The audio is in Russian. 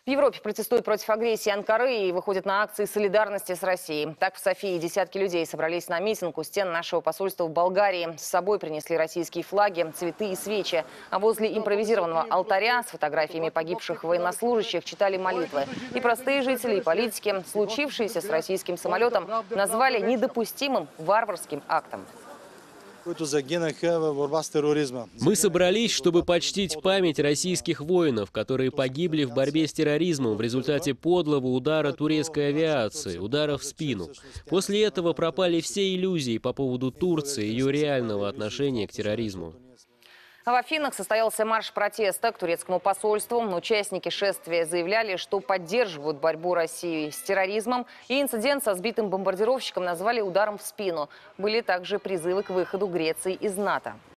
В Европе протестуют против агрессии Анкары и выходят на акции солидарности с Россией. Так, в Софии десятки людей собрались на митинг у стен нашего посольства в Болгарии. С собой принесли российские флаги, цветы и свечи. А возле импровизированного алтаря с фотографиями погибших военнослужащих читали молитвы. И простые жители, и политики случившееся с российским самолетом назвали недопустимым варварским актом. Мы собрались, чтобы почтить память российских воинов, которые погибли в борьбе с терроризмом в результате подлого удара турецкой авиации, удара в спину. После этого пропали все иллюзии по поводу Турции и ее реального отношения к терроризму. А в Афинах состоялся марш протеста к турецкому посольству. Участники шествия заявляли, что поддерживают борьбу России с терроризмом. И инцидент со сбитым бомбардировщиком назвали ударом в спину. Были также призывы к выходу Греции из НАТО.